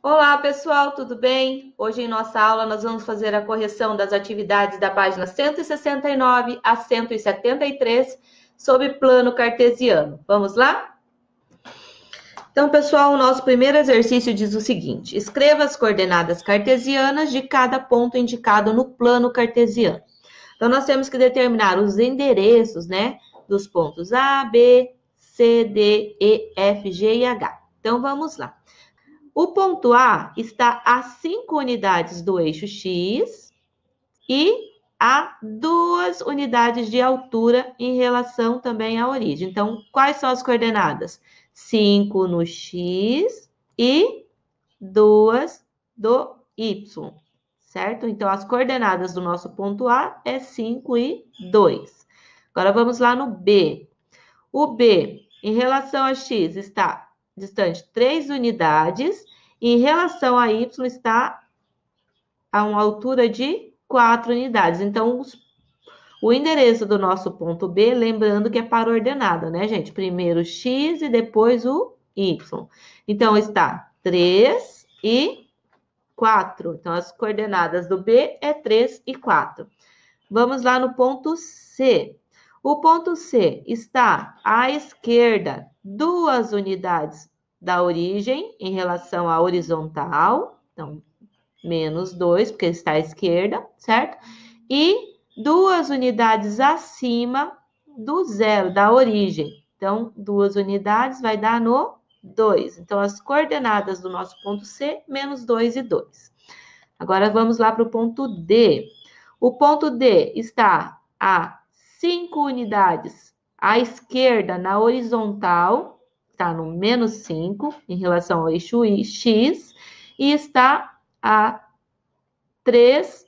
Olá, pessoal, tudo bem? Hoje em nossa aula nós vamos fazer a correção das atividades da página 169 a 173 sobre plano cartesiano. Vamos lá? Então, pessoal, o nosso primeiro exercício diz o seguinte: escreva as coordenadas cartesianas de cada ponto indicado no plano cartesiano. Então, nós temos que determinar os endereços, né, dos pontos A, B, C, D, E, F, G e H. Então, vamos lá. O ponto A está a 5 unidades do eixo X e a 2 unidades de altura em relação também à origem. Então, quais são as coordenadas? 5 no X e 2 do Y, certo? Então, as coordenadas do nosso ponto A é 5 e 2. Agora, vamos lá no B. O B, em relação a X, está distante 3 unidades. E em relação a Y, está a uma altura de 4 unidades. Então, o endereço do nosso ponto B, lembrando que é para ordenada, né, gente? Primeiro X e depois o Y. Então, está 3 e 4. Então, as coordenadas do B é 3 e 4. Vamos lá no ponto C. O ponto C está à esquerda 2 unidades da origem em relação à horizontal. Então, menos 2, porque está à esquerda, certo? E 2 unidades acima do zero, da origem. Então, 2 unidades vai dar no 2. Então, as coordenadas do nosso ponto C, menos 2 e 2. Agora, vamos lá para o ponto D. O ponto D está a 5 unidades à esquerda, na horizontal, está no menos 5, em relação ao eixo X, e está a 3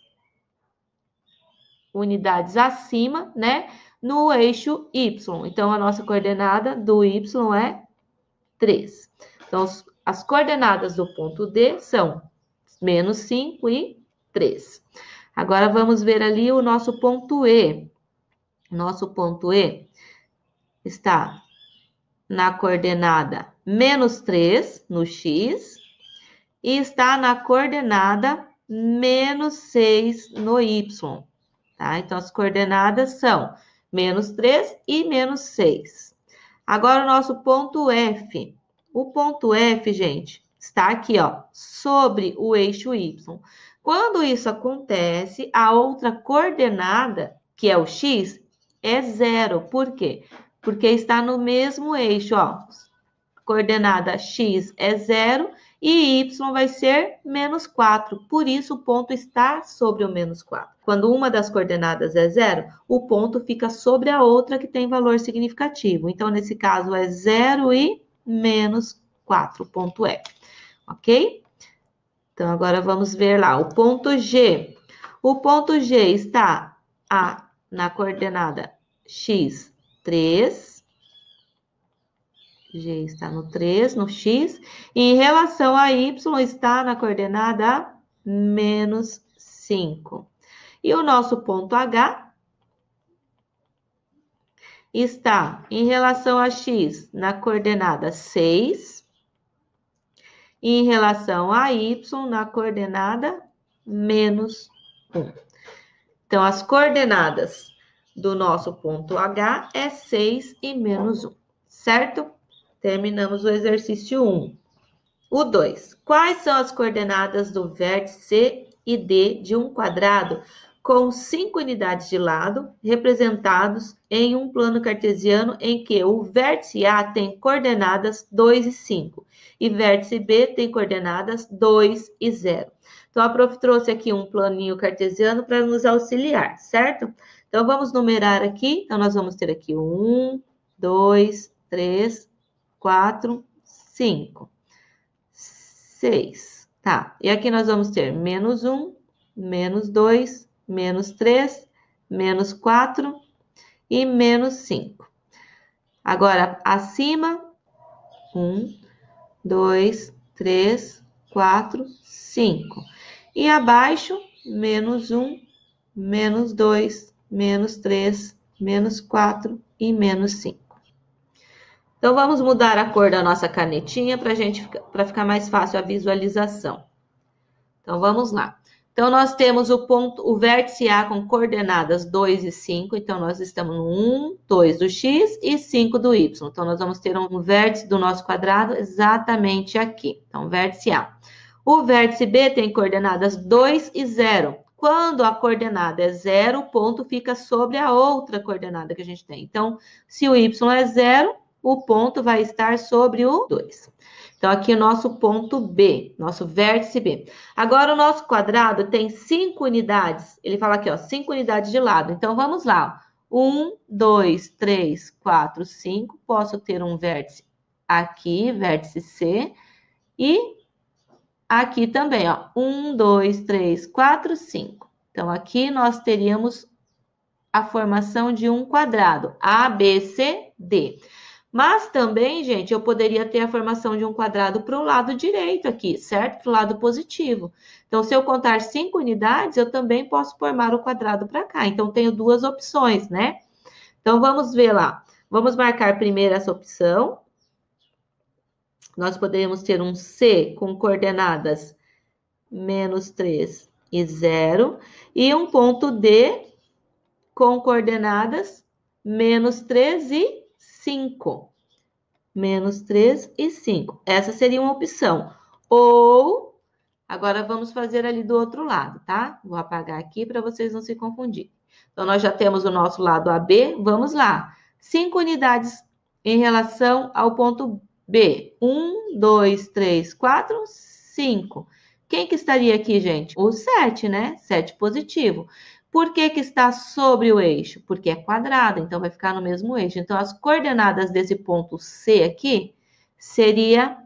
unidades acima, né, no eixo Y. Então, a nossa coordenada do Y é 3. Então, as coordenadas do ponto D são menos 5 e 3. Agora, vamos ver ali o nosso ponto E. Nosso ponto E está na coordenada menos 3 no X e está na coordenada menos 6 no Y. Tá? Então, as coordenadas são menos 3 e menos 6. Agora, o nosso ponto F. O ponto F, gente, está aqui, ó, sobre o eixo Y. Quando isso acontece, a outra coordenada, que é o X, é 0. Por quê? Porque está no mesmo eixo, ó. Coordenada X é 0 e Y vai ser menos 4. Por isso, o ponto está sobre o menos 4. Quando uma das coordenadas é 0, o ponto fica sobre a outra que tem valor significativo. Então, nesse caso, é 0 e menos 4, ponto F. Ok? Então, agora vamos ver lá. O ponto G. O ponto G está na coordenada X, 3. G está no 3, no X. E em relação a Y, está na coordenada menos 5. E o nosso ponto H está em relação a X na coordenada 6. E em relação a Y na coordenada menos 1. Então, as coordenadas do nosso ponto H é 6 e menos 1, certo? Terminamos o exercício 1. O 2. Quais são as coordenadas do vértice C e D de um quadrado com 5 unidades de lado, representados em um plano cartesiano em que o vértice A tem coordenadas 2 e 5 e vértice B tem coordenadas 2 e 0. Então, a prof trouxe aqui um planinho cartesiano para nos auxiliar, certo? Então, vamos numerar aqui. Então, nós vamos ter aqui 1, 2, 3, 4, 5, 6. Tá, e aqui nós vamos ter menos 1, menos 2, menos 3, menos 4 e menos 5. Agora, acima, 1, 2, 3, 4, 5. E abaixo, menos 1, menos 2, menos 3, menos 4 e menos 5. Então, vamos mudar a cor da nossa canetinha para ficar mais fácil a visualização. Então, vamos lá. Então, nós temos o vértice A com coordenadas 2 e 5. Então, nós estamos no 1, 2 do x e 5 do y. Então, nós vamos ter um vértice do nosso quadrado exatamente aqui. Então, vértice A. O vértice B tem coordenadas 2 e 0. Quando a coordenada é 0, o ponto fica sobre a outra coordenada que a gente tem. Então, se o y é 0, o ponto vai estar sobre o 2. Então, aqui o nosso ponto B, nosso vértice B. Agora, o nosso quadrado tem 5 unidades. Ele fala aqui, ó, 5 unidades de lado. Então, vamos lá. 1, 2, 3, 4, 5. Posso ter um vértice aqui, vértice C. E aqui também, ó. 1, 2, 3, 4, 5. Então, aqui nós teríamos a formação de um quadrado. A, B, C, D. Mas também, gente, eu poderia ter a formação de um quadrado para o lado direito aqui, certo? Para o lado positivo. Então, se eu contar 5 unidades, eu também posso formar o quadrado para cá. Então, tenho duas opções, né? Então, vamos ver lá. Vamos marcar primeiro essa opção. Nós poderíamos ter um C com coordenadas menos 3 e 0. E um ponto D com coordenadas menos 3 e 5. Menos 3 e 5. Essa seria uma opção. Ou, agora vamos fazer ali do outro lado, tá? Vou apagar aqui para vocês não se confundirem. Então, nós já temos o nosso lado AB. Vamos lá. 5 unidades em relação ao ponto B. 1, 2, 3, 4, 5. Quem que estaria aqui, gente? O 7, né? 7 positivo. Por que que está sobre o eixo? Porque é quadrado, então vai ficar no mesmo eixo. Então, as coordenadas desse ponto C aqui seria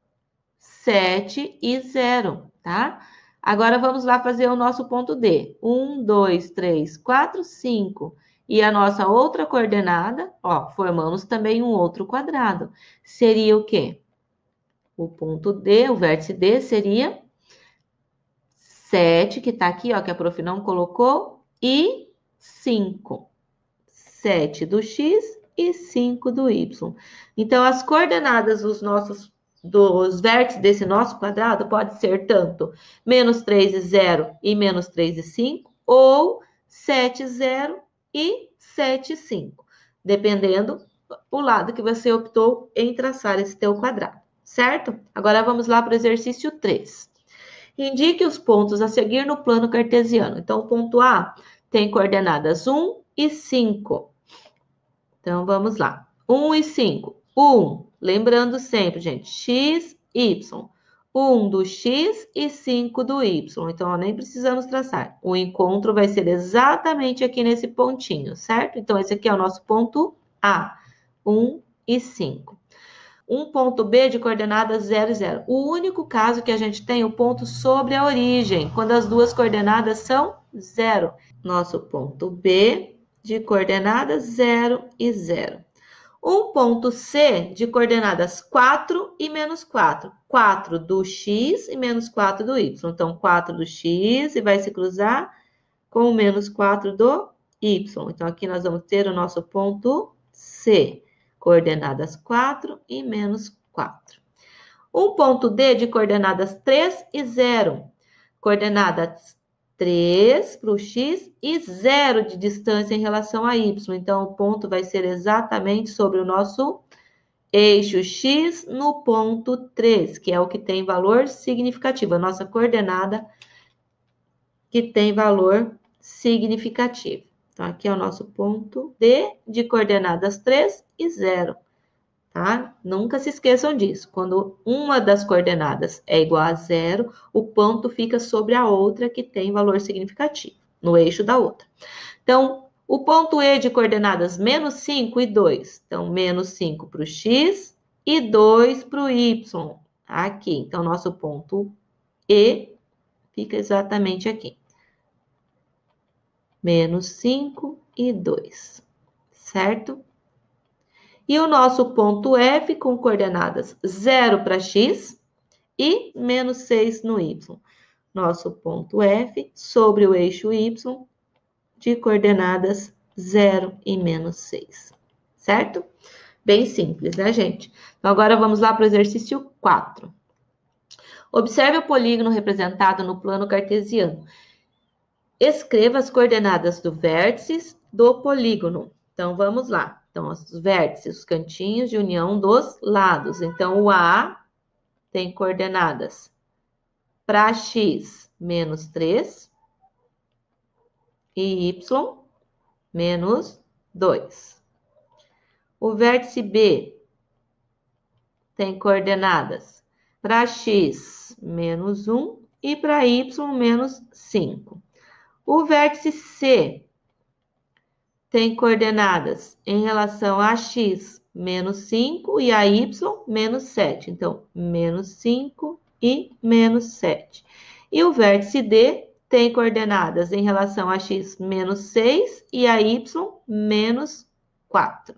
7 e 0, tá? Agora, vamos lá fazer o nosso ponto D. 1, 2, 3, 4, 5. E a nossa outra coordenada, ó, formamos também um outro quadrado. Seria o quê? O ponto D, o vértice D, seria 7, que tá aqui, ó, que a prof não colocou, e 5. 7 do x e 5 do y. Então, as coordenadas dos vértices desse nosso quadrado pode ser tanto menos 3 e 0 e menos 3 e 5, ou 7, 0 e 7, 5, dependendo o lado que você optou em traçar esse teu quadrado, certo? Agora, vamos lá para o exercício 3. Indique os pontos a seguir no plano cartesiano. Então, o ponto A tem coordenadas 1 e 5. Então, vamos lá. 1 e 5. 1, lembrando sempre, gente, x, y. 1 do x e 5 do y. Então, ó, nem precisamos traçar. O encontro vai ser exatamente aqui nesse pontinho, certo? Então, esse aqui é o nosso ponto A. 1 e 5. Um ponto B de coordenadas 0 e 0. O único caso que a gente tem o ponto sobre a origem, quando as duas coordenadas são 0. Nosso ponto B de coordenadas 0 e 0. Um ponto C de coordenadas 4 e menos 4. 4 do x e menos 4 do y. Então, 4 do x e vai se cruzar com o menos 4 do y. Então, aqui nós vamos ter o nosso ponto C. Coordenadas 4 e menos 4. Um ponto D de coordenadas 3 e 0. Coordenadas 3 para o x e 0 de distância em relação a y. Então, o ponto vai ser exatamente sobre o nosso eixo x no ponto 3, que é o que tem valor significativo. A nossa coordenada que tem valor significativo. Então, aqui é o nosso ponto D de coordenadas 3 e 0, tá? Nunca se esqueçam disso. Quando uma das coordenadas é igual a 0, o ponto fica sobre a outra que tem valor significativo, no eixo da outra. Então, o ponto E de coordenadas menos 5 e 2. Então, menos 5 para o x e 2 para o y. Aqui. Então, nosso ponto E fica exatamente aqui. Menos 5 e 2, certo? E o nosso ponto F com coordenadas 0 para x e menos 6 no y. Nosso ponto F sobre o eixo y de coordenadas 0 e menos 6, certo? Bem simples, né, gente? Então, agora vamos lá para o exercício 4. Observe o polígono representado no plano cartesiano. Escreva as coordenadas do vértice do polígono. Então, vamos lá. Então, os vértices, os cantinhos de união dos lados. Então, o A tem coordenadas para x, menos 3, e y, menos 2. O vértice B tem coordenadas para x, menos 1, e para y, menos 5. O vértice C tem coordenadas em relação a x, menos 5, e a y, menos 7. Então, menos 5 e menos 7. E o vértice D tem coordenadas em relação a x, menos 6, e a y, menos 4.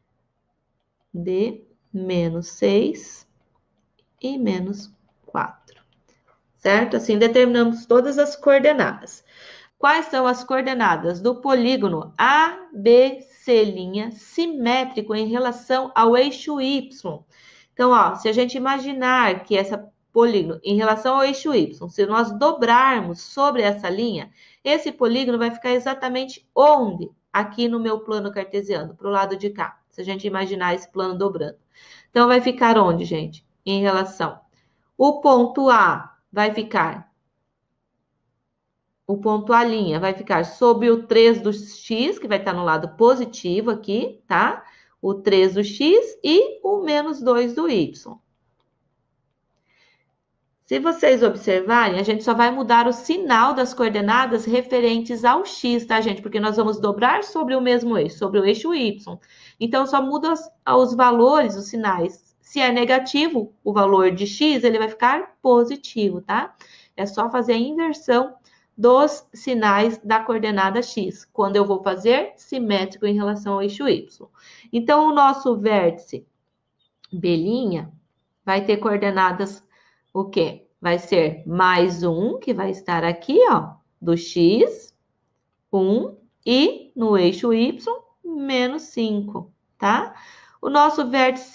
D, menos 6 e menos 4. Certo? Assim, determinamos todas as coordenadas. Quais são as coordenadas do polígono ABC' simétrico em relação ao eixo Y? Então, ó, se a gente imaginar que essa polígono em relação ao eixo Y, se nós dobrarmos sobre essa linha, esse polígono vai ficar exatamente onde? Aqui no meu plano cartesiano, para o lado de cá. Se a gente imaginar esse plano dobrando. Então, vai ficar onde, gente? Em relação. O ponto A vai ficar... O ponto A' vai ficar sobre o 3 do x, que vai estar no lado positivo aqui, tá? O 3 do x e o menos 2 do y. Se vocês observarem, a gente só vai mudar o sinal das coordenadas referentes ao x, tá, gente? Porque nós vamos dobrar sobre o mesmo eixo, sobre o eixo y. Então, só muda os valores, os sinais. Se é negativo, o valor de x, ele vai ficar positivo, tá? É só fazer a inversão dos sinais da coordenada x, quando eu vou fazer simétrico em relação ao eixo y. Então, o nosso vértice B' vai ter coordenadas o quê? Vai ser mais 1, que vai estar aqui, ó, do x, 1, e no eixo y, menos 5, tá? O nosso vértice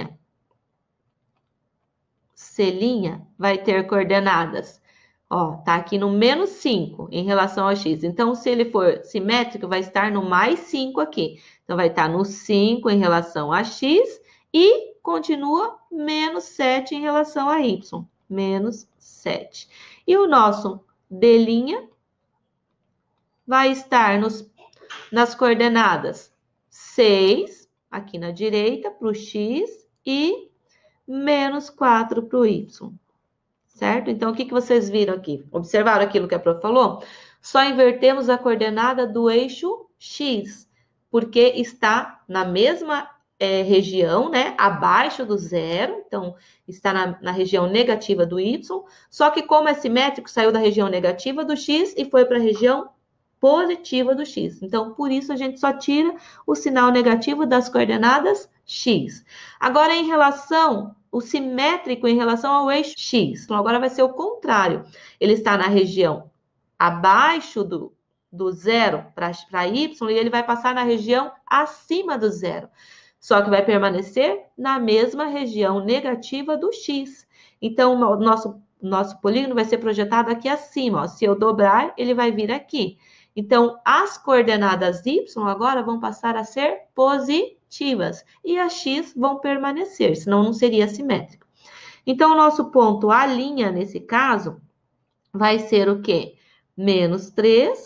C' vai ter coordenadas, ó, tá aqui no menos 5 em relação ao x. Então, se ele for simétrico, vai estar no mais 5 aqui. Então, vai estar no 5 em relação a x e continua menos 7 em relação a y. Menos 7. E o nosso D' vai estar nas coordenadas 6, aqui na direita, para o x, e menos 4 para o y. Certo? Então, o que vocês viram aqui? Observaram aquilo que a prof falou? Só invertemos a coordenada do eixo x, porque está na mesma região, né? Abaixo do zero, então está na região negativa do y, só que como é simétrico, saiu da região negativa do x e foi para a região positiva do x. Então, por isso a gente só tira o sinal negativo das coordenadas x. Agora, em relação... o simétrico em relação ao eixo x. Então, agora vai ser o contrário. Ele está na região abaixo do zero para y e ele vai passar na região acima do zero. Só que vai permanecer na mesma região negativa do x. Então, o nosso polígono vai ser projetado aqui acima. Ó. Se eu dobrar, ele vai vir aqui. Então, as coordenadas y agora vão passar a ser positivas e as x vão permanecer, senão não seria simétrico. Então, o nosso ponto A', nesse caso, vai ser o quê? Menos 3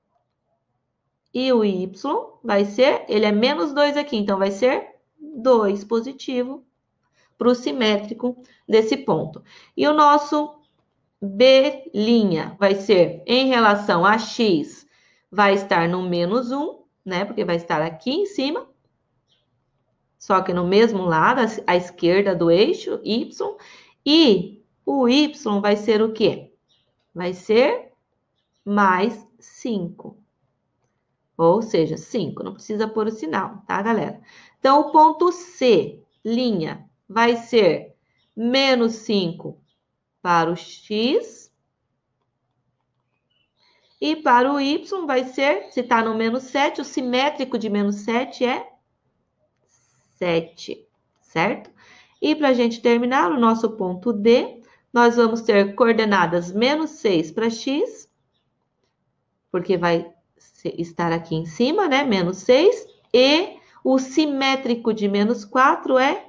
e o y vai ser, ele é menos 2 aqui, então vai ser 2 positivo para o simétrico desse ponto. E o nosso B' vai ser em relação a x, vai estar no menos 1, né? Porque vai estar aqui em cima, só que no mesmo lado, à esquerda do eixo y. E o y vai ser o quê? Vai ser mais 5. Ou seja, 5. Não precisa pôr o sinal, tá, galera? Então, o ponto C', vai ser menos 5 para o x. E para o y vai ser, se está no menos 7, o simétrico de menos 7 é 7, certo? E para a gente terminar o nosso ponto D, nós vamos ter coordenadas menos 6 para x, porque vai estar aqui em cima, né? Menos 6. E o simétrico de menos 4 é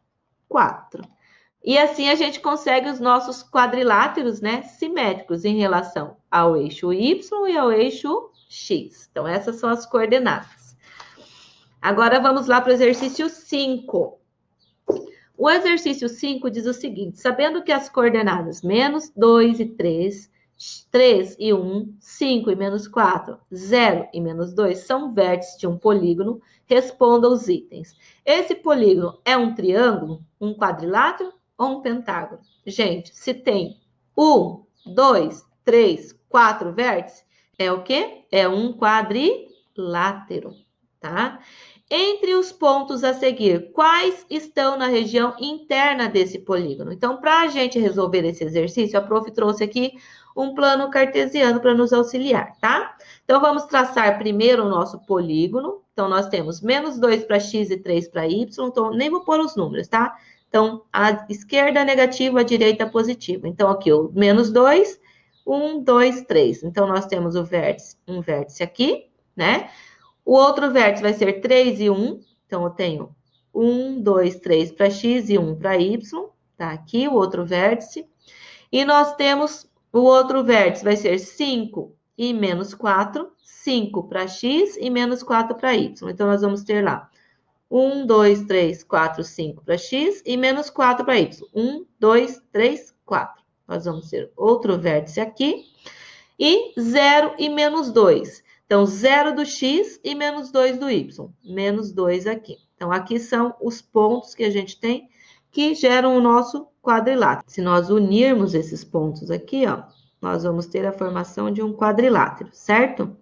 4. E assim a gente consegue os nossos quadriláteros, né? Simétricos em relação ao eixo Y e ao eixo X. Então, essas são as coordenadas. Agora, vamos lá para o exercício 5. O exercício 5 diz o seguinte: sabendo que as coordenadas menos 2 e 3, 3 e 1, 5 e menos 4, 0 e menos 2 são vértices de um polígono, responda os itens. Esse polígono é um triângulo, um quadrilátero ou um pentágono? Gente, se tem 1, 2, 3, 4 vértices, é o quê? É um quadrilátero, tá? Entre os pontos a seguir, quais estão na região interna desse polígono? Então, para a gente resolver esse exercício, a prof trouxe aqui um plano cartesiano para nos auxiliar, tá? Então, vamos traçar primeiro o nosso polígono. Então, nós temos menos 2 para x e 3 para y. Então, nem vou pôr os números, tá? Então, a esquerda é negativa, a direita é positiva. Então, aqui, o menos 2, 1, 2, 3. Então, nós temos o vértice, um vértice aqui, né? O outro vértice vai ser 3 e 1. Então, eu tenho 1, 2, 3 para x e 1 para y. Tá aqui o outro vértice. E nós temos o outro vértice, vai ser 5 e menos 4. 5 para x e menos 4 para y. Então, nós vamos ter lá 1, 2, 3, 4, 5 para x e menos 4 para y. 1, 2, 3, 4. Nós vamos ter outro vértice aqui. E 0 e menos 2. Então, 0 do x e menos 2 do y. Menos 2 aqui. Então, aqui são os pontos que a gente tem que geram o nosso quadrilátero. Se nós unirmos esses pontos aqui, ó, nós vamos ter a formação de um quadrilátero, certo?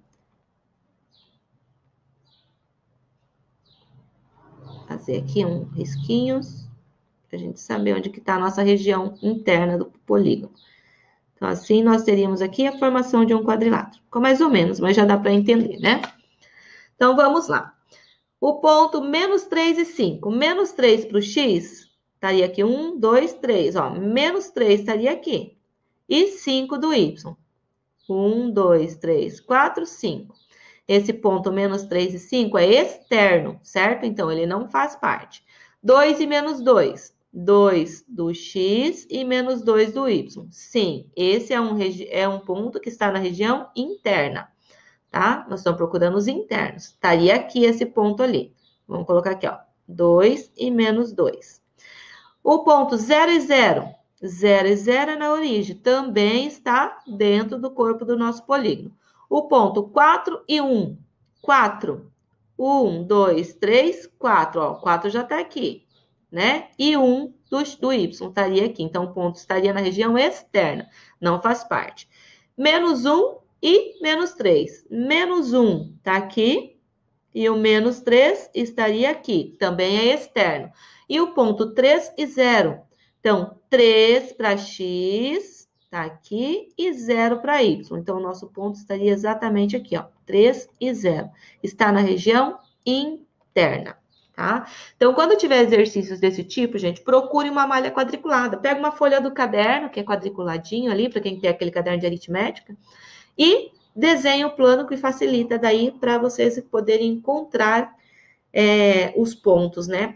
Vou fazer aqui um risquinhos, para a gente saber onde que está a nossa região interna do polígono. Então, assim, nós teríamos aqui a formação de um quadrilátero. Ficou mais ou menos, mas já dá para entender, né? Então, vamos lá. O ponto menos 3 e 5. Menos 3 para o x, estaria aqui 1, 2, 3. Ó, menos 3 estaria aqui. E 5 do y. 1, 2, 3, 4, 5. Esse ponto menos 3 e 5 é externo, certo? Então, ele não faz parte. 2 e menos 2. 2 do x e menos 2 do y. Sim, esse é um ponto que está na região interna, tá? Nós estamos procurando os internos. Estaria aqui esse ponto ali. Vamos colocar aqui, ó. 2 e menos 2. O ponto 0 e 0. 0 e 0 é na origem. Também está dentro do corpo do nosso polígono. O ponto 4 e 1. 4. 1, 2, 3, 4. Ó, 4 já está aqui, né? E 1 do y estaria aqui. Então, o ponto estaria na região externa. Não faz parte. Menos 1 e menos 3. Menos 1 está aqui. E o menos 3 estaria aqui. Também é externo. E o ponto 3 e 0. Então, 3 para x, tá aqui, e 0 para y. Então, o nosso ponto estaria exatamente aqui, ó, 3 e 0. Está na região interna, tá? Então, quando tiver exercícios desse tipo, gente, procure uma malha quadriculada. Pega uma folha do caderno, que é quadriculadinho ali, para quem tem aquele caderno de aritmética, e desenhe o plano que facilita daí para vocês poderem encontrar os pontos, né?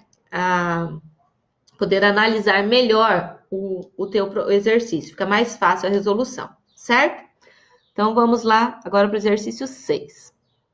Poder analisar melhor o teu exercício, fica mais fácil a resolução, certo? Então, vamos lá agora para o exercício 6.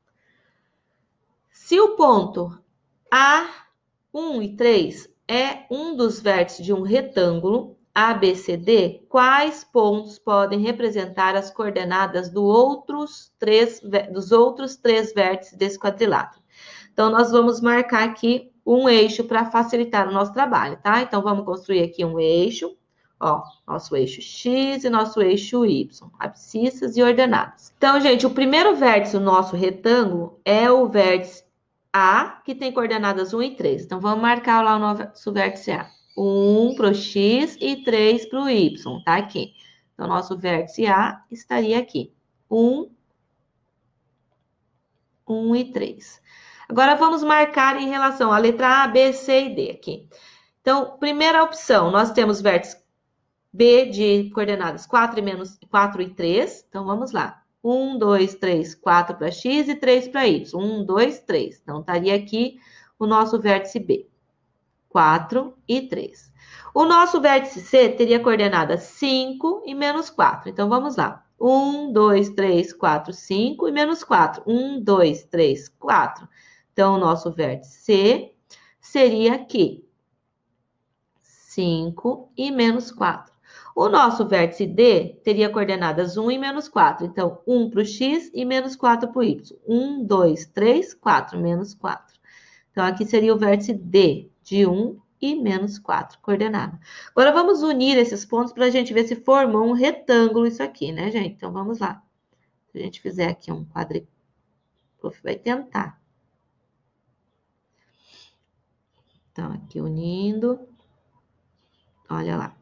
Se o ponto A1 e 3 é um dos vértices de um retângulo ABCD, quais pontos podem representar as coordenadas dos outros três vértices desse quadrilátero? Então, nós vamos marcar aqui um eixo para facilitar o nosso trabalho, tá? Então, vamos construir aqui um eixo, ó, nosso eixo X e nosso eixo Y, abscissas e ordenadas. Então, gente, o primeiro vértice do nosso retângulo é o vértice A, que tem coordenadas 1 e 3. Então, vamos marcar lá o nosso vértice A. 1 para o X e 3 para o Y, tá aqui. Então, nosso vértice A estaria aqui. 1 e 3. Agora, vamos marcar em relação à letra A, B, C e D aqui. Então, primeira opção, nós temos vértice B de coordenadas 4 e 3. Então, vamos lá. 1, 2, 3, 4 para X e 3 para Y. 1, 2, 3. Então, estaria aqui o nosso vértice B. 4 e 3. O nosso vértice C teria coordenadas 5 e menos 4. Então, vamos lá. 1, 2, 3, 4, 5 e menos 4. 1, 2, 3, 4. Então, o nosso vértice C seria aqui. 5 e menos 4. O nosso vértice D teria coordenadas 1 e menos 4. Então, 1 para o X e menos 4 para o Y. 1, 2, 3, 4, menos 4. Então, aqui seria o vértice D, de 1 e menos 4, coordenada. Agora, vamos unir esses pontos para a gente ver se formou um retângulo isso aqui, né, gente? Então, vamos lá. Se a gente fizer aqui um quadril, o prof vai tentar. Então, aqui unindo. Olha lá.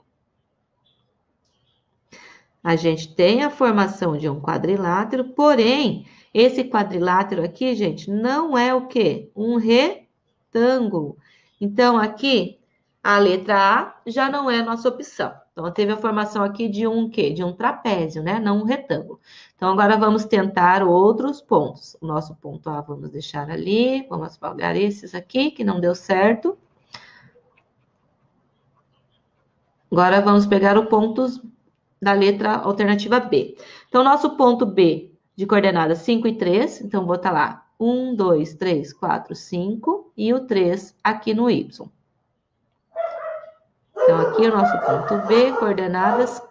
A gente tem a formação de um quadrilátero, porém, esse quadrilátero aqui, gente, não é o quê? Um retângulo. Então, aqui, a letra A já não é nossa opção. Então, teve a formação aqui de um quê? De um trapézio, né? Não um retângulo. Então, agora vamos tentar outros pontos. O nosso ponto A vamos deixar ali. Vamos apagar esses aqui, que não deu certo. Agora, vamos pegar o pontos da letra alternativa B. Então, nosso ponto B de coordenadas 5 e 3, então, vou botar lá 1, 2, 3, 4, 5 e o 3 aqui no Y. Então, aqui o nosso ponto B, coordenadas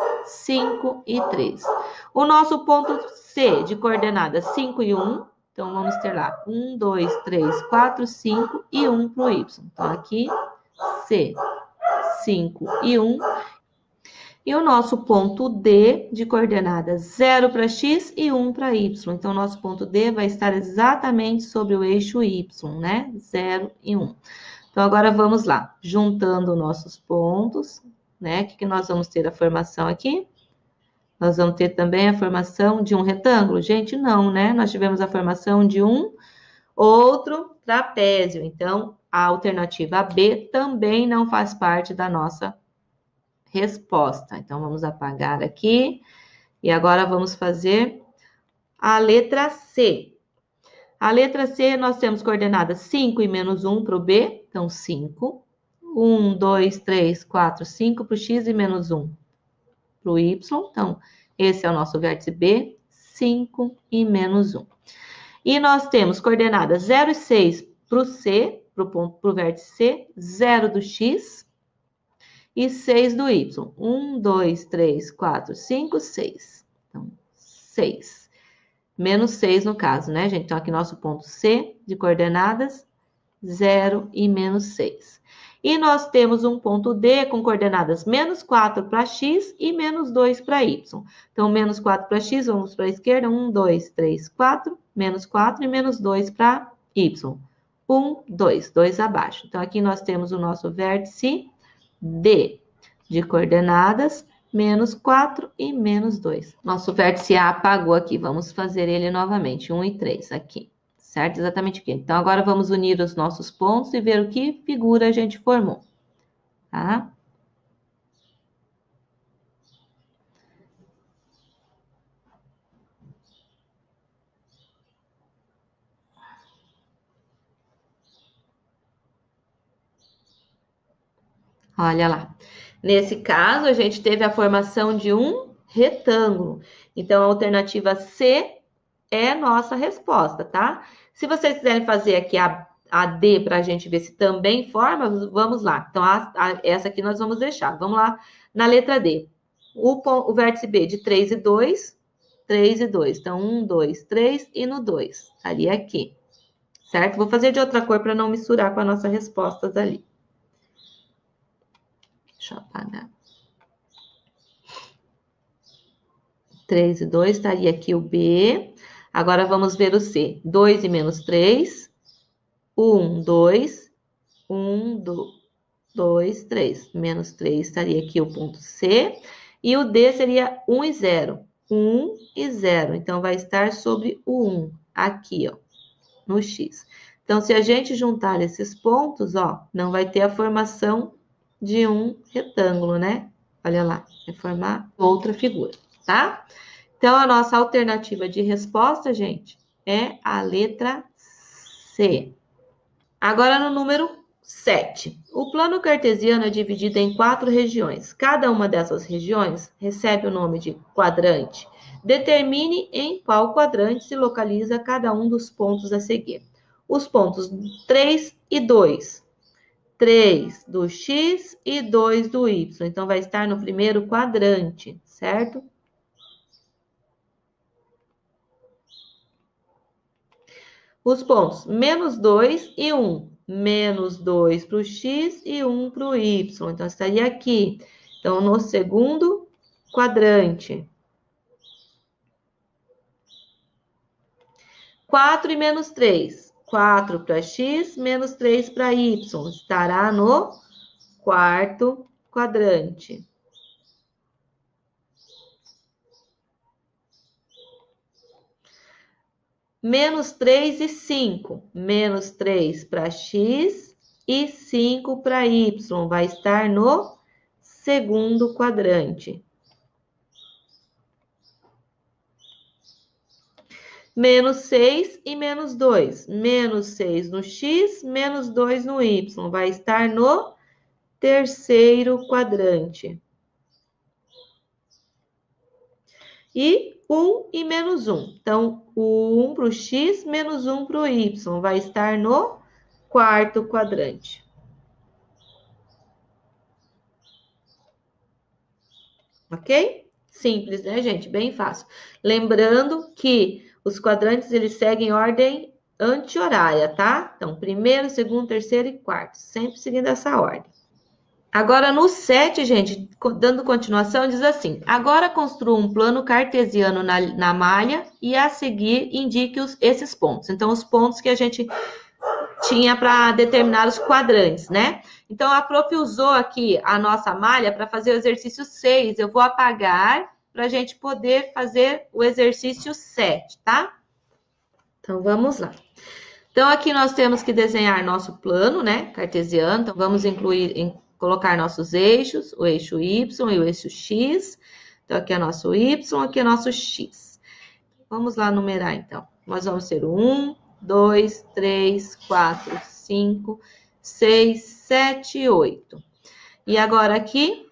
5 e 3. O nosso ponto C de coordenadas 5 e 1, então, vamos ter lá 1, 2, 3, 4, 5 e 1 para o Y. Então, aqui C, 5 e 1. E o nosso ponto D de coordenadas 0 para X e 1 para Y. Então, o nosso ponto D vai estar exatamente sobre o eixo Y, né? 0 e 1. Então, agora vamos lá. Juntando nossos pontos, né? O que nós vamos ter a formação aqui? Nós vamos ter também a formação de um retângulo? Gente, não, né? Nós tivemos a formação de um outro trapézio. Então, a alternativa B também não faz parte da nossa resposta. Então, vamos apagar aqui. E agora vamos fazer a letra C. A letra C, nós temos coordenadas 5 e menos 1 para o B. Então, 5. 1, 2, 3, 4, 5 para o X e menos 1 para o Y. Então, esse é o nosso vértice B. 5 e menos 1. E nós temos coordenadas 0 e 6 para o C, para o vértice C. 0 do X e 6 do Y. 1, 2, 3, 4, 5, 6. Então, 6. Menos 6 no caso, né, gente? Então, aqui nosso ponto C de coordenadas, 0 e menos 6. E nós temos um ponto D com coordenadas menos 4 para X e menos 2 para Y. Então, menos 4 para X, vamos para a esquerda. 1, 2, 3, 4. Menos 4 e menos 2 para Y. 1, 2. 2 abaixo. Então, aqui nós temos o nosso vértice D de coordenadas, menos 4 e menos 2. Nosso vértice A apagou aqui, vamos fazer ele novamente, 1 e 3 aqui, certo? Exatamente aqui. Então, agora vamos unir os nossos pontos e ver o que figura a gente formou, tá? Olha lá. Nesse caso, a gente teve a formação de um retângulo. Então, a alternativa C é nossa resposta, tá? Se vocês quiserem fazer aqui a D para a gente ver se também forma, vamos lá. Então, essa aqui nós vamos deixar. Vamos lá na letra D. O vértice B de 3 e 2, 3 e 2. Então, 1, 2, 3 e no 2. Ali aqui, certo? Vou fazer de outra cor para não misturar com as nossas respostas ali. Deixa eu apagar. 3 e 2, estaria aqui o B. Agora, vamos ver o C. 2 e menos 3. 1, 2. 1, 2, 3. Menos 3, estaria aqui o ponto C. E o D seria 1 e 0. 1 e 0. Então, vai estar sobre o 1. Aqui, ó. no x. Então, se a gente juntar esses pontos, ó, não vai ter a formação de um retângulo, né? Olha lá, vai formar outra figura, tá? Então, a nossa alternativa de resposta, gente, é a letra C. Agora, no número 7. O plano cartesiano é dividido em 4 regiões. Cada uma dessas regiões recebe o nome de quadrante. Determine em qual quadrante se localiza cada um dos pontos a seguir. Os pontos 3 e 2. 3 do x e 2 do y. Então, vai estar no primeiro quadrante, certo? Os pontos menos 2 e 1. Menos 2 para o x e 1 para o y. Então, estaria aqui. Então, no segundo quadrante. 4 e menos 3. 4 para x, menos 3 para y. Estará no quarto quadrante. Menos 3 e 5. Menos 3 para x e 5 para y. Vai estar no segundo quadrante. Menos 6 e menos 2. Menos 6 no x, menos 2 no y. Vai estar no terceiro quadrante. E 1 e menos 1. Então, o 1 para o x, menos 1 para o y. Vai estar no quarto quadrante. Ok? Simples, né, gente? Bem fácil. Lembrando que os quadrantes, eles seguem ordem anti-horária, tá? Então, primeiro, segundo, terceiro e quarto. Sempre seguindo essa ordem. Agora, no 7, gente, dando continuação, diz assim: agora construa um plano cartesiano na malha e a seguir indique esses pontos. Então, os pontos que a gente tinha para determinar os quadrantes, né? Então, a prof usou aqui a nossa malha para fazer o exercício 6. Eu vou apagar para a gente poder fazer o exercício 7, tá? Então, vamos lá. Então, aqui nós temos que desenhar nosso plano, né, cartesiano. Então, vamos colocar nossos eixos, o eixo Y e o eixo X. Então, aqui é nosso Y, aqui é nosso X. Vamos lá numerar, então. Nós vamos ter o 1, 2, 3, 4, 5, 6, 7, 8. E agora aqui,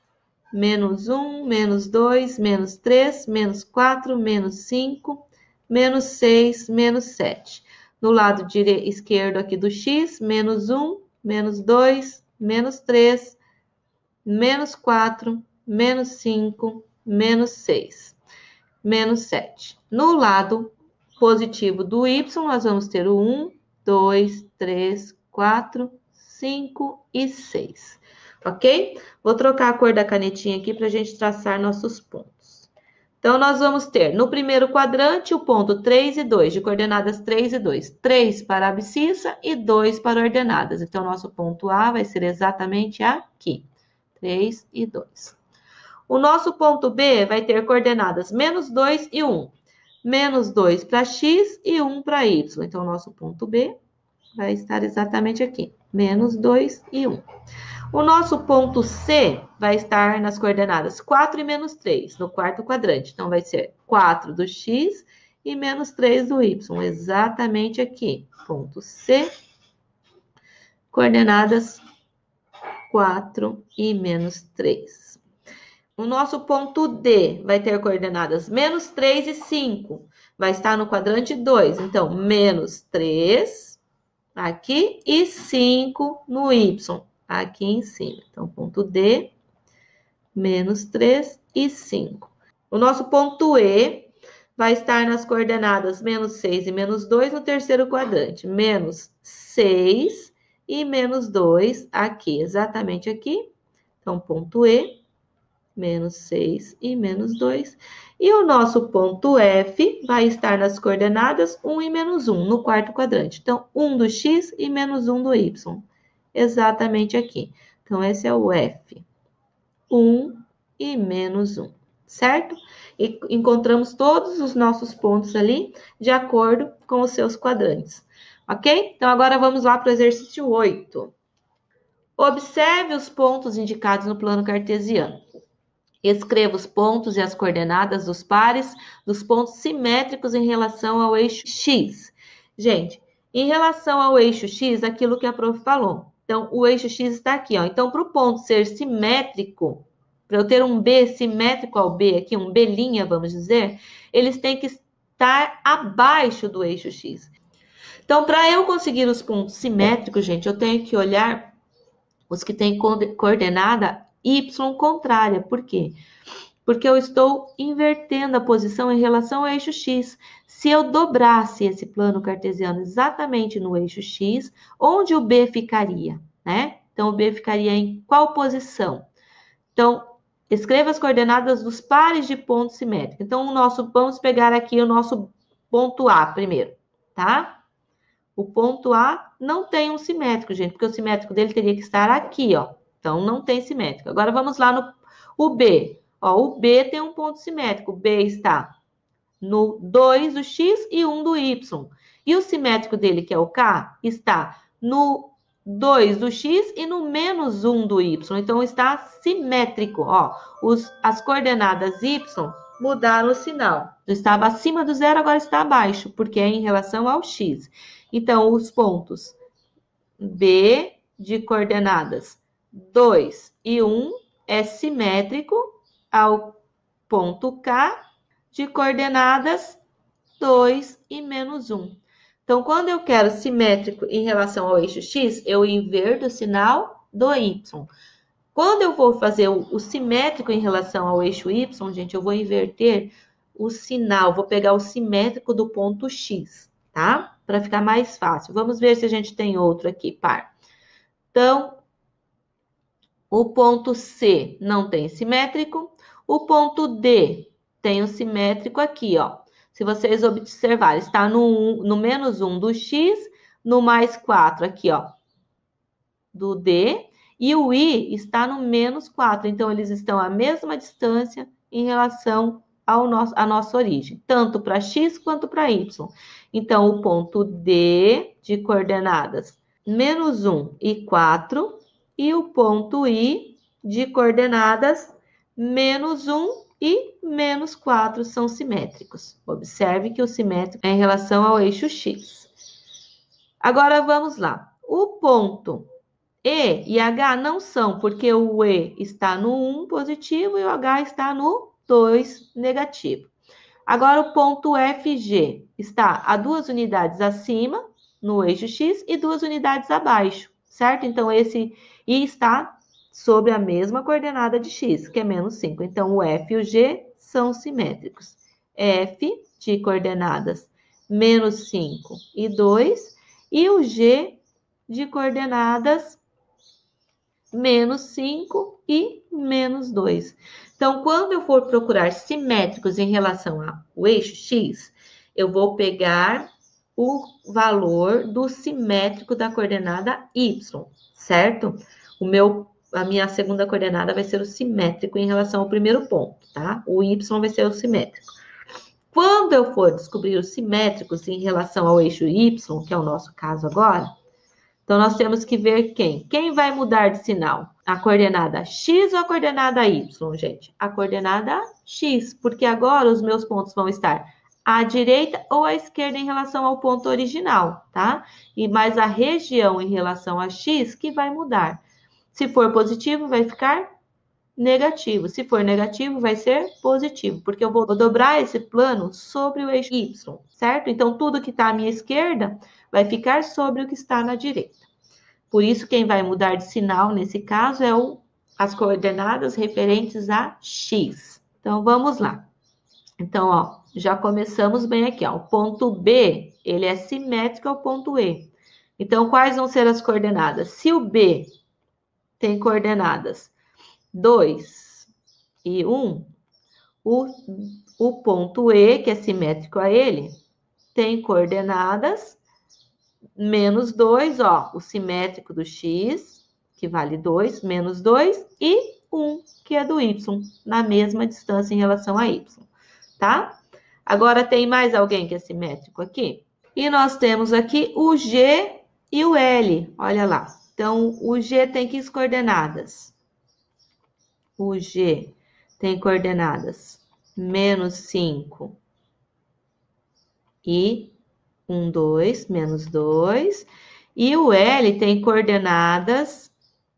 menos 1, menos 2, menos 3, menos 4, menos 5, menos 6, menos 7. No lado esquerdo aqui do x, menos 1, menos 2, menos 3, menos 4, menos 5, menos 6, menos 7. No lado positivo do y, nós vamos ter o 1, 2, 3, 4, 5 e 6. Ok? Vou trocar a cor da canetinha aqui para a gente traçar nossos pontos. Então, nós vamos ter no primeiro quadrante o ponto 3 e 2, de coordenadas 3 e 2. 3 para a abscissa e 2 para ordenadas. Então, nosso ponto A vai ser exatamente aqui. 3 e 2. O nosso ponto B vai ter coordenadas menos 2 e 1. Menos 2 para x e 1 para y. Então, o nosso ponto B vai estar exatamente aqui. Menos 2 e 1. O nosso ponto C vai estar nas coordenadas 4 e menos 3, no quarto quadrante. Então, vai ser 4 do x e menos 3 do y, exatamente aqui. Ponto C, coordenadas 4 e menos 3. O nosso ponto D vai ter coordenadas menos 3 e 5. Vai estar no quadrante 2. Então, menos 3 aqui e 5 no y, aqui em cima. Então, ponto D, menos 3 e 5. O nosso ponto E vai estar nas coordenadas menos 6 e menos 2 no terceiro quadrante. Menos 6 e menos 2 aqui, exatamente aqui. Então, ponto E, menos 6 e menos 2. E o nosso ponto F vai estar nas coordenadas 1 e menos 1, no quarto quadrante. Então, 1 do x e menos 1 do y, exatamente aqui. Então, esse é o F. 1 e menos 1. certo? E encontramos todos os nossos pontos ali de acordo com os seus quadrantes, ok? Então, agora vamos lá para o exercício 8. Observe os pontos indicados no plano cartesiano. Escreva os pontos e as coordenadas dos pares dos pontos simétricos em relação ao eixo X. Gente, em relação ao eixo X, aquilo que a prof falou. Então, o eixo X está aqui, ó. Então, para o ponto ser simétrico, para eu ter um B simétrico ao B aqui, um B', vamos dizer, eles têm que estar abaixo do eixo X. Então, para eu conseguir os pontos simétricos, gente, eu tenho que olhar os que têm coordenada y contrária. Por quê? Porque eu estou invertendo a posição em relação ao eixo X. Se eu dobrasse esse plano cartesiano exatamente no eixo X, onde o B ficaria, né? Então, o B ficaria em qual posição? Então, escreva as coordenadas dos pares de pontos simétricos. Então, vamos pegar aqui o nosso ponto A primeiro, tá? O ponto A não tem um simétrico, gente, porque o simétrico dele teria que estar aqui, ó. Então, não tem simétrico. Agora, vamos lá no B. Ó, o B tem um ponto simétrico. O B está no 2 do X e 1 do Y. E o simétrico dele, que é o K, está no 2 do X e no menos 1 do Y. Então, está simétrico, ó. As coordenadas Y mudaram o sinal. Estava acima do zero, agora está abaixo, porque é em relação ao X. Então, os pontos B de coordenadas 2 e 1 é simétrico ao ponto K de coordenadas 2 e menos 1. Então, quando eu quero simétrico em relação ao eixo X, eu inverto o sinal do Y. Quando eu vou fazer o simétrico em relação ao eixo Y, gente, eu vou inverter o sinal, vou pegar o simétrico do ponto X, tá? Para ficar mais fácil. Vamos ver se a gente tem outro aqui, par. Então, o ponto C não tem simétrico. O ponto D tem o simétrico aqui, ó. Se vocês observarem, está no menos 1 do X, no mais 4 aqui, ó, do D. E o I está no menos 4. Então, eles estão à mesma distância em relação à nossa origem, tanto para X quanto para Y. Então, o ponto D de coordenadas menos 1 e 4, e o ponto I de coordenadas menos 1 e menos 4 são simétricos. Observe que o simétrico é em relação ao eixo X. Agora, vamos lá. O ponto E e H não são, porque o E está no 1 positivo e o H está no 2 negativo. Agora, o ponto FG está a 2 unidades acima, no eixo X, e 2 unidades abaixo, certo? Então, esse I está sobre a mesma coordenada de X, que é menos 5. Então, o F e o G são simétricos. F de coordenadas menos 5 e 2, e o G de coordenadas menos 5 e menos 2. Então, quando eu for procurar simétricos em relação ao eixo X, eu vou pegar o valor do simétrico da coordenada Y, certo? A minha segunda coordenada vai ser o simétrico em relação ao primeiro ponto, tá? O Y vai ser o simétrico. Quando eu for descobrir os simétricos em relação ao eixo Y, que é o nosso caso agora, então, nós temos que ver quem. Quem vai mudar de sinal? A coordenada X ou a coordenada Y, gente? A coordenada X, porque agora os meus pontos vão estar à direita ou à esquerda em relação ao ponto original, tá? E mais a região em relação a X que vai mudar. Se for positivo, vai ficar negativo. Se for negativo, vai ser positivo, porque eu vou dobrar esse plano sobre o eixo Y, certo? Então, tudo que está à minha esquerda vai ficar sobre o que está na direita. Por isso, quem vai mudar de sinal nesse caso é as coordenadas referentes a X. Então, vamos lá. Então, ó, já começamos bem aqui, ó. O ponto B, ele é simétrico ao ponto E. Então, quais vão ser as coordenadas? Se o B tem coordenadas 2 e 1, o ponto E, que é simétrico a ele, tem coordenadas menos 2, ó, o simétrico do X, que vale 2, menos 2, e 1, que é do y, na mesma distância em relação a y, tá? Agora, tem mais alguém que é simétrico aqui? E nós temos aqui o G e o L, olha lá. Então, o G tem que coordenadas? O G tem coordenadas menos 5 e 1, 2, menos 2. E o L tem coordenadas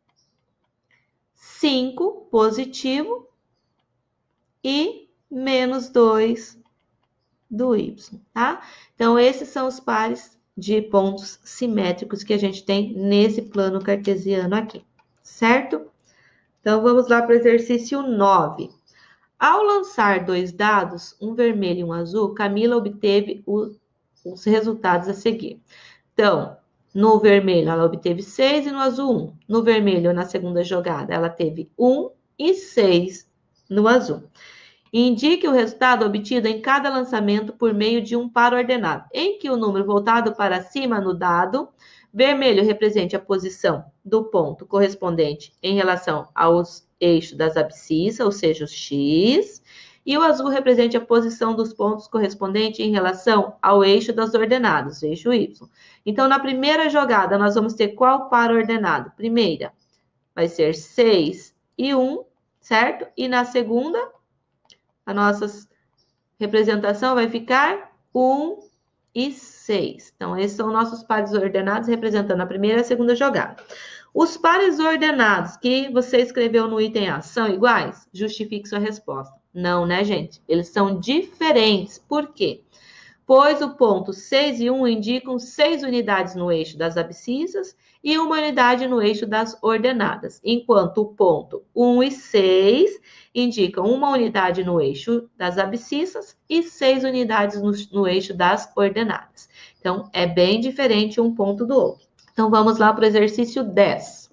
5, positivo, e menos 2 do y, tá? Então, esses são os pares de pontos simétricos que a gente tem nesse plano cartesiano aqui, certo? Então, vamos lá para o exercício 9. Ao lançar 2 dados, um vermelho e um azul, Camila obteve os resultados a seguir. Então, no vermelho ela obteve 6 e no azul 1. No vermelho, na segunda jogada, ela teve 1 e 6 no azul. Indique o resultado obtido em cada lançamento por meio de um par ordenado, em que o número voltado para cima no dado vermelho represente a posição do ponto correspondente em relação aos eixos das abscissas, ou seja, os x, e o azul represente a posição dos pontos correspondente em relação ao eixo das ordenadas, eixo y. Então, na primeira jogada, nós vamos ter qual par ordenado? Primeira, vai ser 6 e 1, certo? E na segunda, a nossa representação vai ficar 1 e 6. Então, esses são nossos pares ordenados representando a primeira e a segunda jogada. Os pares ordenados que você escreveu no item A são iguais? Justifique sua resposta. Não, né, gente? Eles são diferentes. Por quê? Pois o ponto 6 e 1 indicam 6 unidades no eixo das abscissas e 1 unidade no eixo das ordenadas, enquanto o ponto 1 e 6 indicam 1 unidade no eixo das abscissas e 6 unidades no eixo das ordenadas. Então, é bem diferente um ponto do outro. Então, vamos lá para o exercício 10.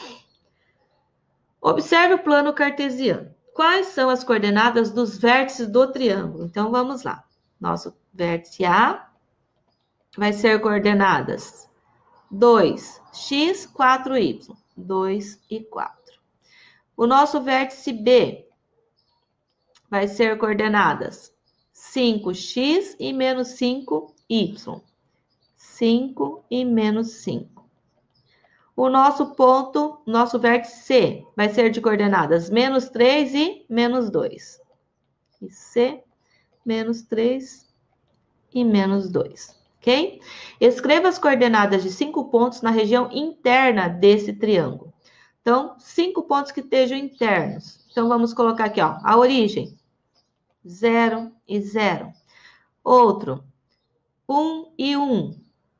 Observe o plano cartesiano. Quais são as coordenadas dos vértices do triângulo? Então, vamos lá. Nosso vértice A vai ser coordenadas 2, x, 4, y. 2 e 4. O nosso vértice B vai ser coordenadas 5x e menos 5y. 5 e menos 5. O nosso ponto, nosso vértice C, vai ser de coordenadas menos 3 e menos 2. E C, menos 3 e menos 2, ok? Escreva as coordenadas de 5 pontos na região interna desse triângulo. Então, 5 pontos que estejam internos. Então, vamos colocar aqui, ó, a origem, 0 e 0. Outro, 1 e 1.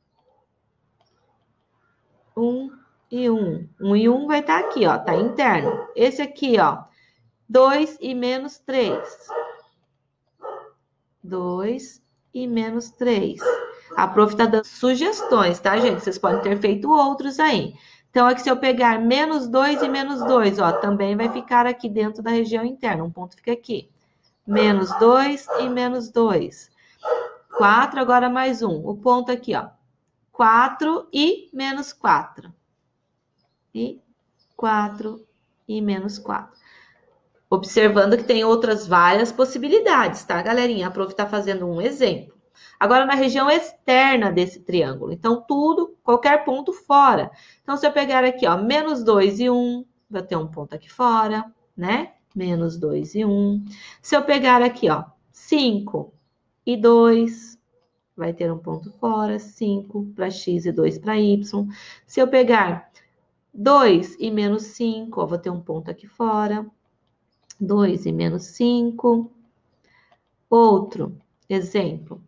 1 e 1. 1 e 1 vai estar aqui, ó, tá interno. Esse aqui, ó, 2 e menos 3. 2 e menos 3. A prof tá dando sugestões, tá, gente? Vocês podem ter feito outros aí. Então, aqui se eu pegar menos 2 e menos 2, ó, também vai ficar aqui dentro da região interna. Um ponto fica aqui. Menos 2 e menos 2. 4, agora mais 1. O ponto aqui, ó. 4 e menos 4. E 4 e menos 4. Observando que tem outras várias possibilidades, tá, galerinha? A prof tá fazendo um exemplo. Agora, na região externa desse triângulo. Então, tudo, qualquer ponto fora. Então, se eu pegar aqui, ó, menos 2 e 1, vai ter um ponto aqui fora, né? Menos 2 e 1. Se eu pegar aqui, ó, 5 e 2, vai ter um ponto fora. 5 para x e 2 para y. Se eu pegar 2 e menos 5, ó, vou ter um ponto aqui fora. 2 e menos 5. Outro exemplo.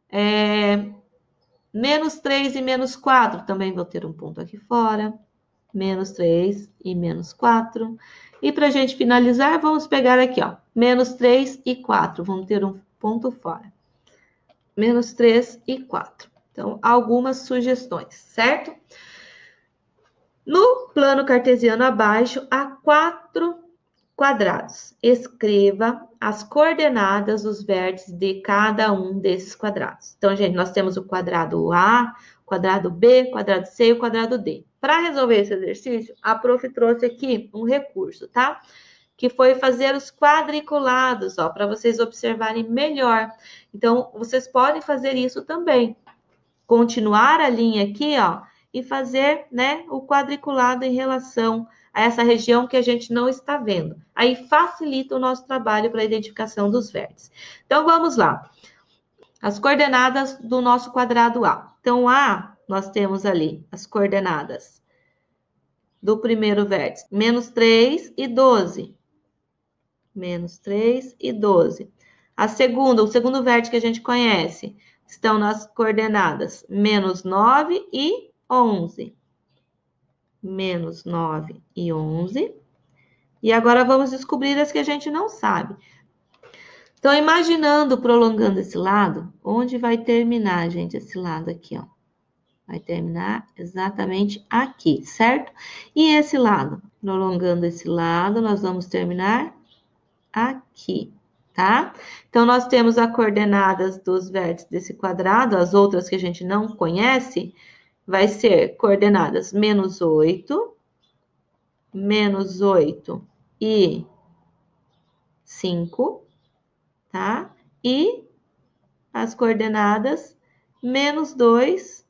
Menos 3 e menos 4, também vou ter um ponto aqui fora. Menos 3 e menos 4. E para a gente finalizar, vamos pegar aqui, ó. Menos 3 e 4, vamos ter um ponto fora. Menos 3 e 4. Então, algumas sugestões, certo? No plano cartesiano abaixo, há 4 quadrados. Escreva as coordenadas dos vértices de cada um desses quadrados. Então, gente, nós temos o quadrado A, o quadrado B, o quadrado C e o quadrado D. Para resolver esse exercício, a prof trouxe aqui um recurso, tá? que foi fazer os quadriculados, ó, para vocês observarem melhor. Então, vocês podem fazer isso também. Continuar a linha aqui, ó, e fazer, né, o quadriculado em relação a essa região que a gente não está vendo. Aí facilita o nosso trabalho para a identificação dos vértices. Então, vamos lá. As coordenadas do nosso quadrado A. Então, A, nós temos ali as coordenadas do primeiro vértice, menos 3 e 12. Menos 3 e 12. A segunda, o segundo vértice que a gente conhece, estão nas coordenadas menos 9 e 11. Menos 9 e 11. E agora vamos descobrir as que a gente não sabe. Então, imaginando, prolongando esse lado, onde vai terminar, gente, esse lado aqui, ó? Vai terminar exatamente aqui, certo? E esse lado? Prolongando esse lado, nós vamos terminar aqui, tá? Então, nós temos as coordenadas dos vértices desse quadrado, as outras que a gente não conhece, vai ser coordenadas menos 8 e 5, tá? E as coordenadas menos 2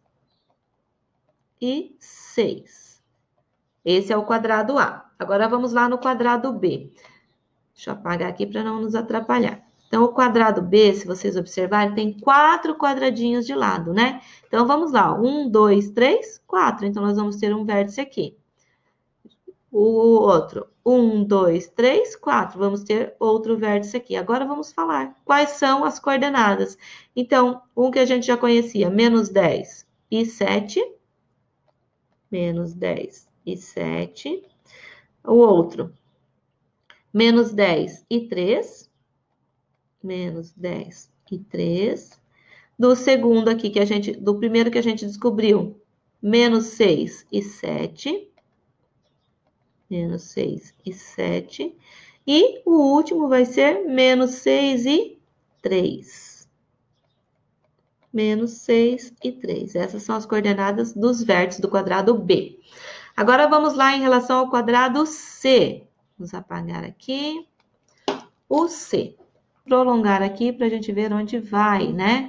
e 6. Esse é o quadrado A. Agora, vamos lá no quadrado B. Deixa eu apagar aqui para não nos atrapalhar. Então, o quadrado B, se vocês observarem, tem 4 quadradinhos de lado, né? Então, vamos lá. 1, 2, 3, 4. Então, nós vamos ter um vértice aqui. O outro, 1, 2, 3, 4. Vamos ter outro vértice aqui. Agora, vamos falar quais são as coordenadas. Então, um que a gente já conhecia, menos 10 e 7. Menos 10 e 7. O outro, menos 10 e 3. Menos 10 e 3. Do segundo aqui, do primeiro que a gente descobriu, menos 6 e 7. Menos 6 e 7. E o último vai ser menos 6 e 3. Menos 6 e 3. Essas são as coordenadas dos vértices do quadrado B. Agora, vamos lá em relação ao quadrado C. Vamos apagar aqui. O C. Prolongar aqui para a gente ver onde vai, né?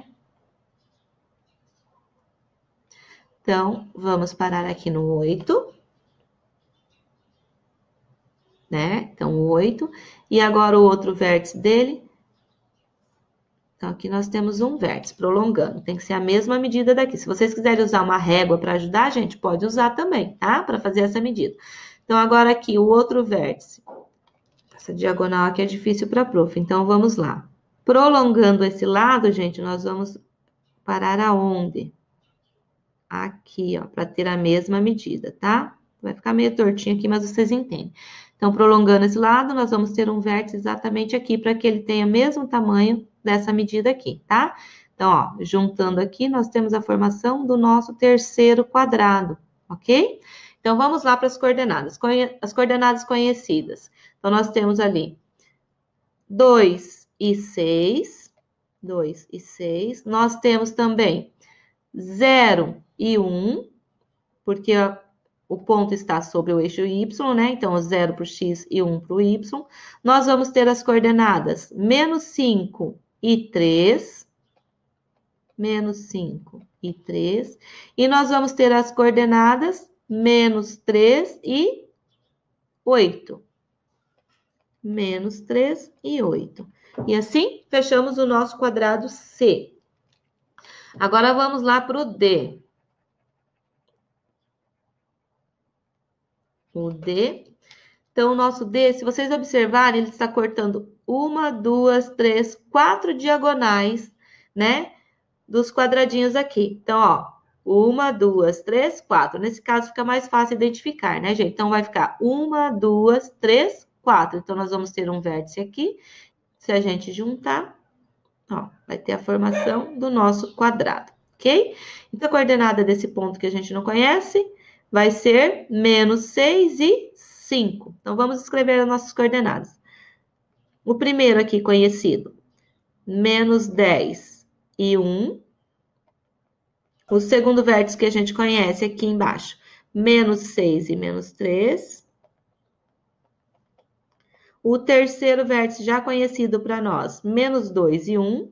Então, vamos parar aqui no 8. Né? Então, 8. E agora o outro vértice dele. Então, aqui nós temos um vértice, prolongando. Tem que ser a mesma medida daqui. Se vocês quiserem usar uma régua para ajudar, a gente pode usar também, tá? Para fazer essa medida. Então, agora aqui o outro vértice. Essa diagonal aqui é difícil para a prof, então vamos lá. Prolongando esse lado, gente, nós vamos parar aonde? Aqui, ó, para ter a mesma medida, tá? Vai ficar meio tortinho aqui, mas vocês entendem. Então, prolongando esse lado, nós vamos ter um vértice exatamente aqui, para que ele tenha o mesmo tamanho dessa medida aqui, tá? Então, ó, juntando aqui, nós temos a formação do nosso terceiro quadrado, ok? Então, vamos lá para as coordenadas. As coordenadas conhecidas. Então, nós temos ali 2 e 6. 2 e 6. Nós temos também 0 e 1, porque o ponto está sobre o eixo Y, né? Então, 0 para o X e 1 para o Y. Nós vamos ter as coordenadas menos 5 e 3. Menos 5 e 3. E nós vamos ter as coordenadas menos 3 e 8. Menos 3 e 8. E assim, fechamos o nosso quadrado C. Agora, vamos lá para o D. O D. Então, o nosso D, se vocês observarem, ele está cortando 1, 2, 3, 4 diagonais, né? Dos quadradinhos aqui. Então, ó, 1, 2, 3, 4. Nesse caso, fica mais fácil identificar, né, gente? Então, vai ficar 1, 2, 3, 4. Então, nós vamos ter um vértice aqui. Se a gente juntar, ó, vai ter a formação do nosso quadrado, ok? Então, a coordenada desse ponto que a gente não conhece vai ser menos 6 e 5. Então, vamos escrever as nossas coordenadas. O primeiro aqui conhecido, menos 10 e 1. O segundo vértice que a gente conhece aqui embaixo, menos 6 e menos 3. O terceiro vértice já conhecido para nós, menos 2 e 1.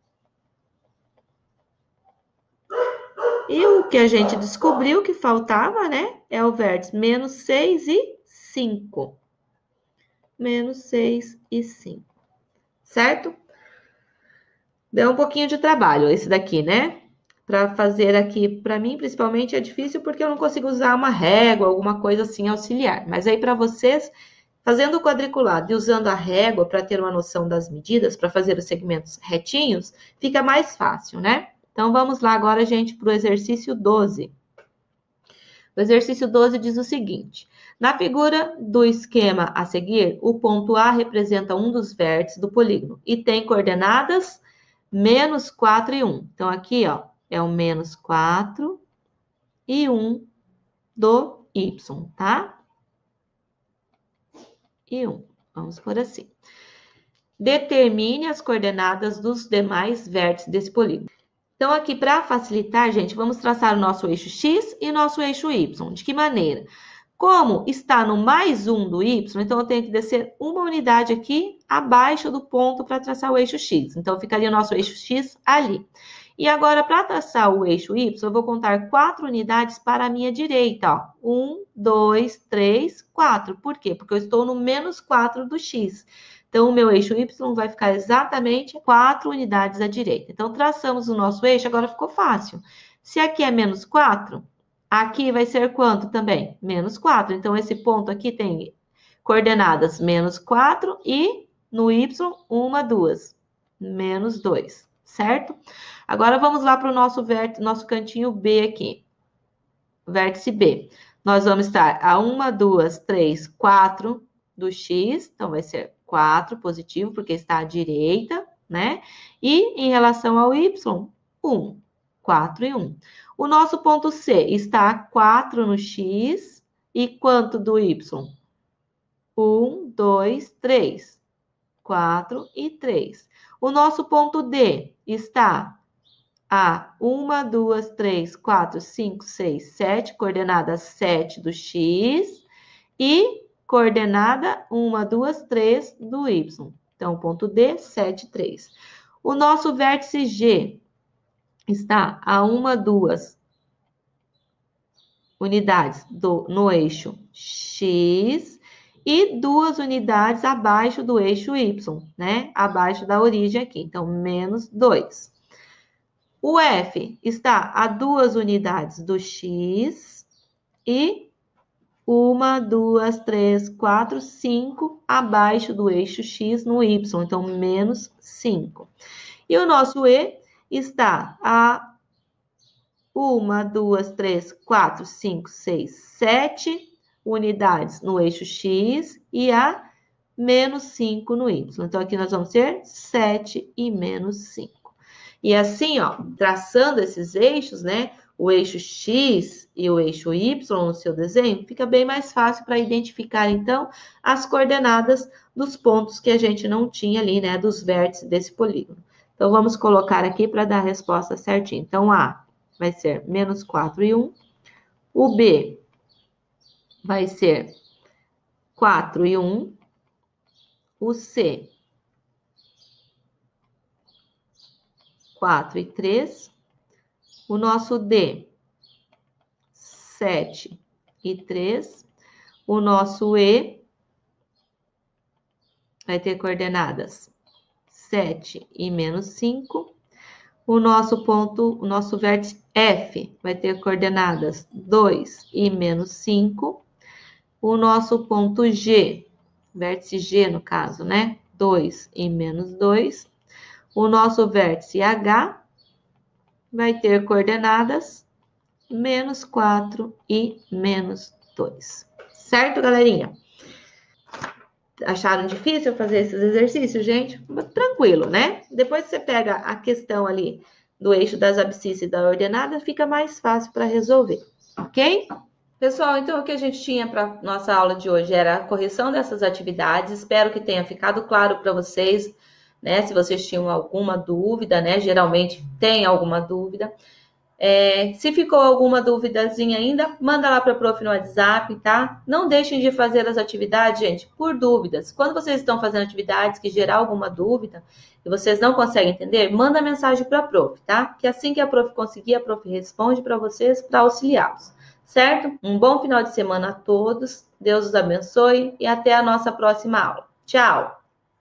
E o que a gente descobriu que faltava, né? É o vértice menos 6 e 5. Menos 6 e 5. Certo? Deu um pouquinho de trabalho esse daqui, né? Para fazer aqui, para mim, principalmente, é difícil porque eu não consigo usar uma régua, alguma coisa assim auxiliar. Mas aí, para vocês, fazendo o quadriculado e usando a régua para ter uma noção das medidas, para fazer os segmentos retinhos, fica mais fácil, né? Então, vamos lá agora, gente, para o exercício 12. O exercício 12 diz o seguinte: na figura do esquema a seguir, o ponto A representa um dos vértices do polígono e tem coordenadas menos 4 e 1. Então, aqui, ó, é o menos 4 e 1 do Y, tá? E 1. Vamos por assim. Determine as coordenadas dos demais vértices desse polígono. Então, aqui, para facilitar, gente, vamos traçar o nosso eixo X e nosso eixo Y. De que maneira? Como está no mais 1 do Y, então eu tenho que descer uma unidade aqui abaixo do ponto para traçar o eixo X. Então, ficaria o nosso eixo X ali. E agora, para traçar o eixo Y, eu vou contar 4 unidades para a minha direita. Ó. 1, 2, 3, 4. Por quê? Porque eu estou no menos 4 do X. Então, o meu eixo Y vai ficar exatamente 4 unidades à direita. Então, traçamos o nosso eixo, agora ficou fácil. Se aqui é menos 4, aqui vai ser quanto também? Menos 4. Então, esse ponto aqui tem coordenadas menos 4 e no Y, 1, 2. Menos 2, certo? Agora, vamos lá para o nosso cantinho B aqui. Vértice B. Nós vamos estar a 1, 2, 3, 4 do X. Então, vai ser 4 positivo, porque está à direita, né? E em relação ao Y, 1. 4 e 1. O nosso ponto C está a 4 no X. E quanto do Y? 1, 2, 3. 4 e 3. O nosso ponto D está a 1, 2, 3, 4, 5, 6, 7, coordenada 7 do X e coordenada 1, 2, 3 do Y. Então, ponto D, 7, 3. O nosso vértice G está a 1, 2 unidades no eixo X e 2 unidades abaixo do eixo Y, né? Abaixo da origem aqui. Então, menos 2. O F está a 2 unidades do X e 1, 2, 3, 4, 5 abaixo do eixo X no Y, então menos 5. E o nosso E está a 1, 2, 3, 4, 5, 6, 7 unidades no eixo X e a menos 5 no Y. Então, aqui nós vamos ter 7 e menos 5. E assim, ó, traçando esses eixos, né? O eixo X e o eixo Y no seu desenho, fica bem mais fácil para identificar, então, as coordenadas dos pontos que a gente não tinha ali, né? Dos vértices desse polígono. Então, vamos colocar aqui para dar a resposta certinha. Então, A vai ser menos 4 e 1. O B vai ser 4 e 1. O C, 4 e 3. O nosso D, 7 e 3. O nosso E vai ter coordenadas 7 e menos 5. O nosso ponto, o nosso vértice F vai ter coordenadas 2 e menos 5. O nosso ponto G, vértice G no caso, né? 2 e menos 2. O nosso vértice H vai ter coordenadas menos 4 e menos 2. Certo, galerinha? Acharam difícil fazer esses exercícios, gente? Tranquilo, né? Depois que você pega a questão ali do eixo das abscissas e da ordenada, fica mais fácil para resolver, ok? Pessoal, então o que a gente tinha para nossa aula de hoje era a correção dessas atividades. Espero que tenha ficado claro para vocês, né? Se vocês tinham alguma dúvida, né? Geralmente tem alguma dúvida. Se ficou alguma duvidazinha ainda, manda lá para a prof no WhatsApp, tá? Não deixem de fazer as atividades, gente, por dúvidas. Quando vocês estão fazendo atividades que gerar alguma dúvida e vocês não conseguem entender, manda mensagem para a prof, tá? Que assim que a prof conseguir, a prof responde para vocês para auxiliá-los, certo? Um bom final de semana a todos, Deus os abençoe e até a nossa próxima aula. Tchau!